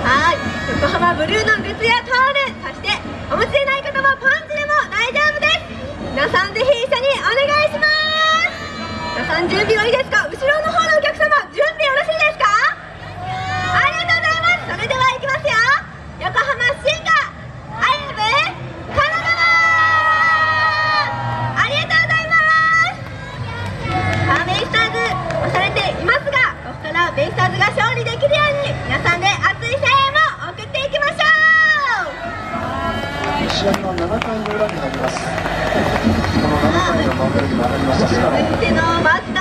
はい、横浜ブルーのグッズやタオル、そしてお持ちでない方はパンツでも大丈夫です。皆さんぜひ一緒にお願いします。皆さん準備はいいですか？後ろの方のお客様、準備よろしいですか？ありがとうございます。それではいきますよ。横浜シンガーアイブ神奈川、ありがとうございます。ベイスターズ押されていますが、ここからベイスターズが勝利できるように皆さんで熱い声援を送っていきましょう。 試合の7回の裏に入ります。この7回の守りに上がりました菅野。